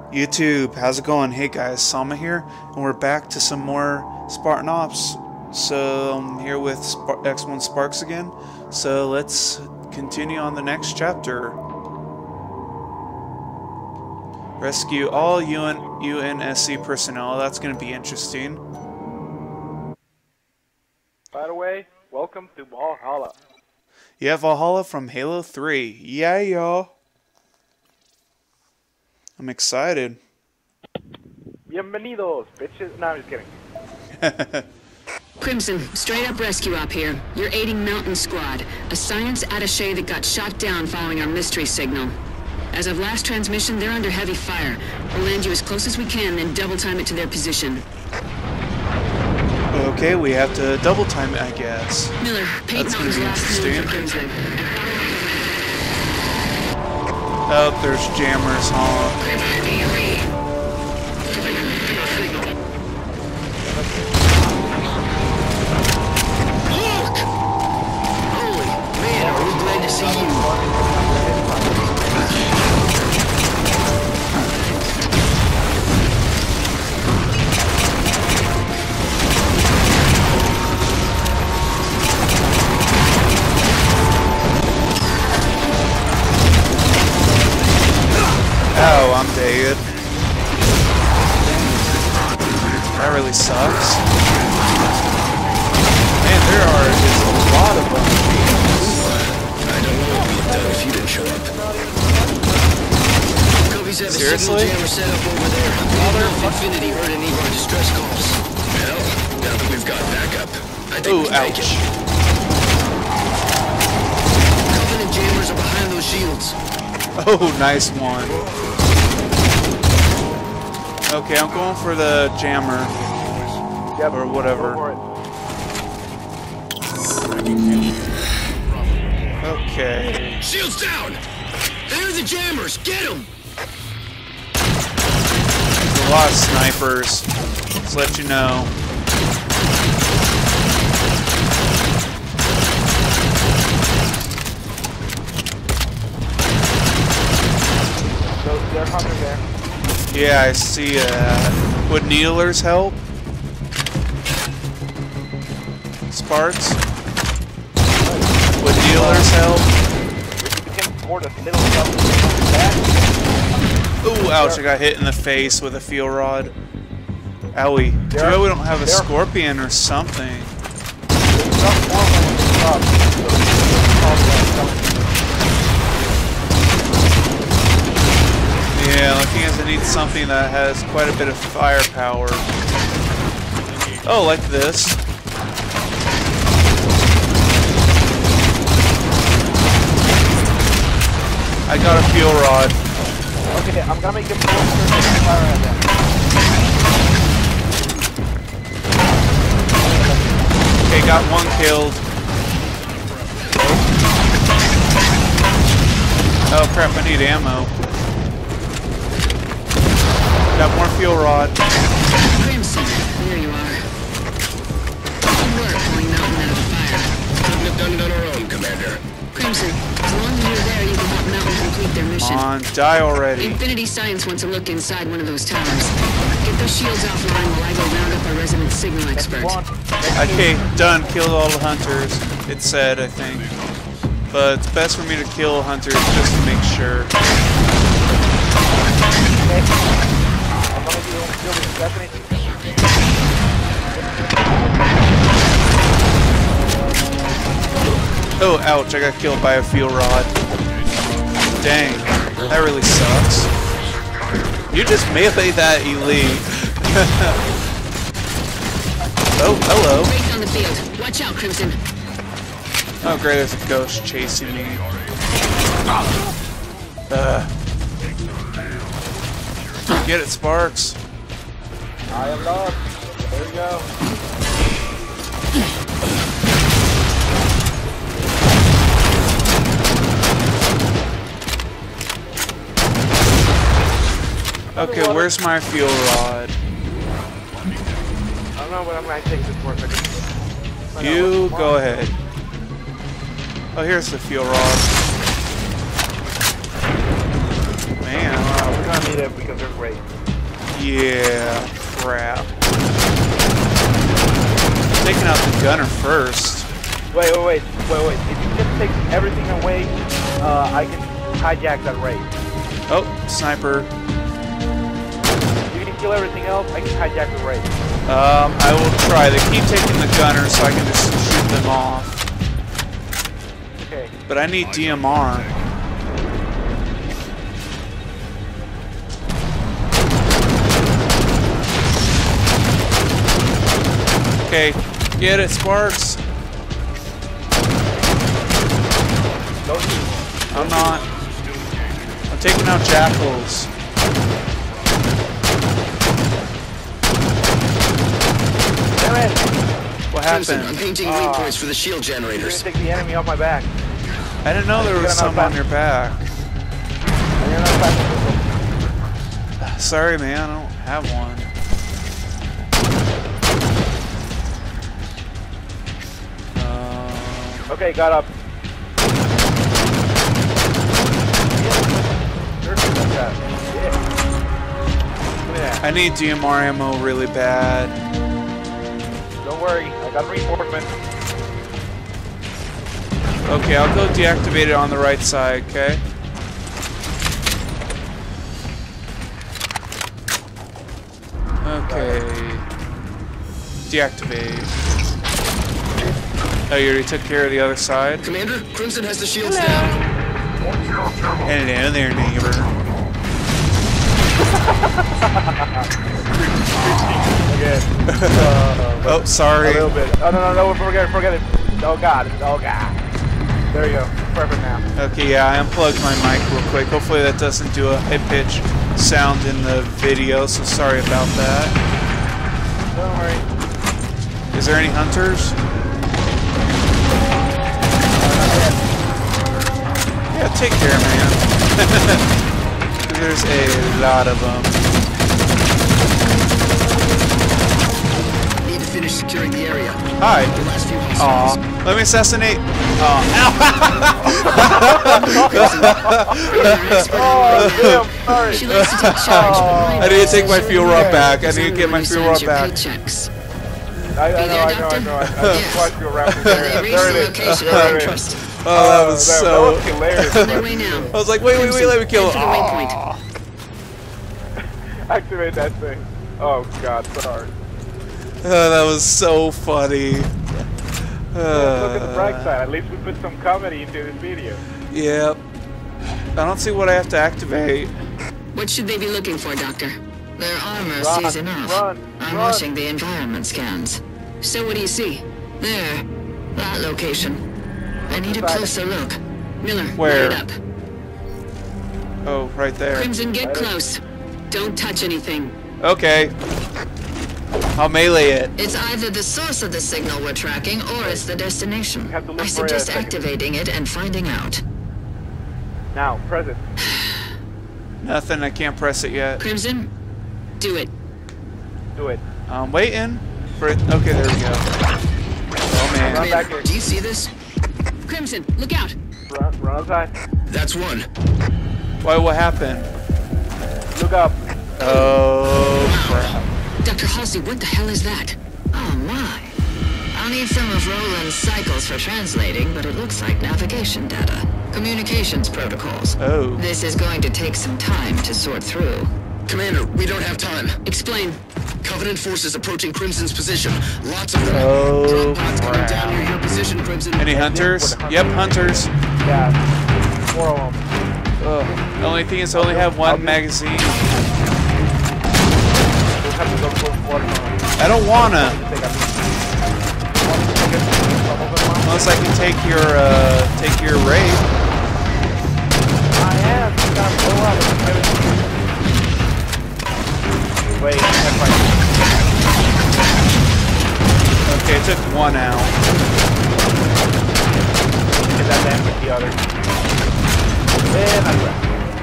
YouTube, how's it going? Hey guys, Sama here, and we're back to some more Spartan Ops. So I'm here with X1 Sparks again, so let's continue on the next chapter. Rescue all UNSC personnel, that's going to be interesting. By the way, welcome to Valhalla. Yeah, Valhalla from Halo 3. Yeah, y'all. I'm excited. Bienvenidos, bitches. No, I'm just kidding. Crimson, straight up rescue op here. You're aiding Mountain Squad, a science attaché that got shot down following our mystery signal. As of last transmission, they're under heavy fire. We'll land you as close as we can, then double time it to their position. Okay, we have to double time it, I guess. Miller, paint That's Mountain's gonna be last move for interesting. Crimson. Oh, there's jammers, huh? Look! Holy man, are we glad to see you. Oh, I'm dead. That really sucks. Man, there are just a lot of them. I don't know what we'd done if you didn't show up. Copies have Seriously? a signal jammer set up over there. Infinity heard any of our distress calls. Well, now that we've got backup, I think Ooh, we can make ouch. it. Covenant jammers are behind those shields. Oh, nice one. Okay, I'm going for the jammer. Yep, Or whatever. go for it. Okay. Shields down! They're the jammers! Get them! There's a lot of snipers. Just let you know. So they're coming there. Yeah, I see. Would needlers help? Sparks? Would needlers help? If you can afford a middle level back, Ooh, ouch, I got hit in the face with a fuel rod. Owie. Too bad we don't have a scorpion or something. there's some more when it's up. Yeah, looking as I need something that has quite a bit of firepower. Oh, like this. I got a fuel rod. Okay, I'm gonna make them fire at them. Okay, got one killed. Oh crap, I need ammo. Got more fuel rod. Crimson, there you are. Good work pulling Mountain out of the fire. Couldn't have done it on our own, Commander. Crimson, as long as you're there, you can help Mountain complete their mission. Come on, die already. Infinity Science wants a look inside one of those towers. Get those shields offline while I go round up our resident signal expert. Okay, done. Killed all the hunters. It said, I think. But it's best for me to kill hunters just to make sure. I'm gonna do one kill with Stephanie. Oh, ouch, I got killed by a fuel rod. Dang, that really sucks. You just melee that elite. Oh, hello. Wraith on the field. Watch out, Crimson. Oh, great, there's a ghost chasing me. Get it, Sparks. I am loved. There we go. Okay, where's my fuel rod? I don't know, but I'm gonna take this for a second. You go ahead. Oh, here's the fuel rod. Man, We're gonna need negative because they're great. Yeah, crap. Taking out the gunner first. Wait. If you just take everything away, I can hijack that raid. Oh, sniper. You can kill everything else, I can hijack the raid. I will try. They keep taking the gunner so I can just shoot them off. Okay. But I need DMR. Okay, get it, Sparks. I'm not. I'm taking out jackals. Damn it! What Crimson, I'm happened? painting waypoints for the shield You're gonna generators. take the enemy off my back. I didn't know there was some on your back. And you're not back. Sorry, man, I don't have one. Okay, got up. I need DMR ammo really bad. Don't worry, I got reinforcement. Okay, I'll go deactivate it on the right side, okay? Okay. Deactivate. Oh, you already took care of the other side? Commander, Crimson has the shields down. Hello there, neighbor. Again. Oh, sorry. A little bit. Oh, no, forget it. Oh, God. There you go. Perfect now. Okay, yeah, I unplugged my mic real quick. Hopefully that doesn't do a high-pitch sound in the video, so sorry about that. Don't worry. Is there any hunters? Yeah, take care, man. There's a lot of them. Need to finish securing the area. Hi. The last few Aw. hostiles. Let me assassinate. Aw. Oh, damn, sorry. She likes to take charge. I need to take my fuel rod back. I need to get my fuel rod back. Paychecks. I know. I just watched you around there. They reached There the it is. location of There it is. interest. Oh, that was That so... was hilarious. On their way now. I was like, wait, let me kill him. Head for the waypoint. Aw. Activate that thing. Oh, God, sorry. Oh, that was so funny. Look at the bright side. At least we put some comedy into this video. Yep. I don't see what I have to activate. What should they be looking for, Doctor? Their armor Run, sees enough. run, I'm run. watching the environment scans. So what do you see? There. That location. I need a closer look. Miller, Where? light up. Oh, right there. Crimson, get close. Don't touch anything. Okay. I'll melee it. It's either the source of the signal we're tracking or it's the destination. have to look I for it suggest a second. activating it and finding out. Now, present. Nothing, I can't press it yet. Crimson, do it. Do it. I'm waiting for it. Okay, there we go. Oh, man. Run back Commander, here. do you see this? Crimson, look out. Run outside. That's one. Why, what happened? Look up. Oh, crap. Dr. Halsey, what the hell is that? Oh my. I'll need some of Roland's cycles for translating, but it looks like navigation data. Communications protocols. Oh. This is going to take some time to sort through. Commander, we don't have time. Explain. Covenant forces approaching Crimson's position. Lots of them. Oh, Drop pods coming crap. down near your position, Crimson. Any hunters? Yep, hunters. Yeah. 4 of them. Ugh. The only thing is I only have one magazine. We'll have to go close water on. I don't wanna. Unless I can take your raid. I am. You gotta blow up. Wait, Okay, I took one out. get that man with the other. And I grab.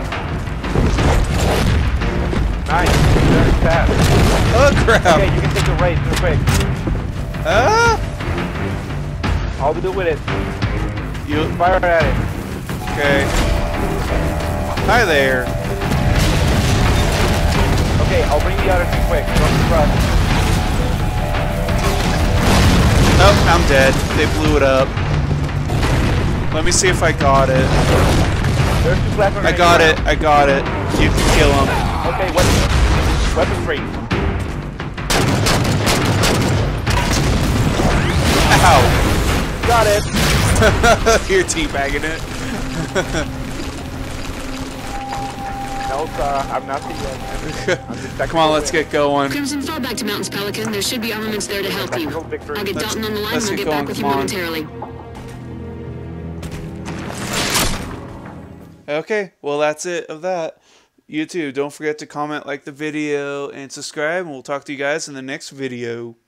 Nice. Very fast. Oh crap! Okay, you can take the race real quick. Ah! All we do with it. You Fire at it. okay? Hi there. Okay, I'll bring the others in quick. Don't rush. Oh, I'm dead. They blew it up. Let me see if I got it. There's 2 plasma I got it. I got it. You can kill him. Okay, weapon free. Ow. Got it. You're teabagging it. No, I'm not the I'm just Come on, let's get going. Crimson, fall back to Mountains Pelican. There should be armaments there to help you. victory. I'll get Dalton on the line and let's we'll get get back going, with you come on. momentarily. Okay, well that's it of that. You too, don't forget to comment, like the video, and subscribe, and we'll talk to you guys in the next video.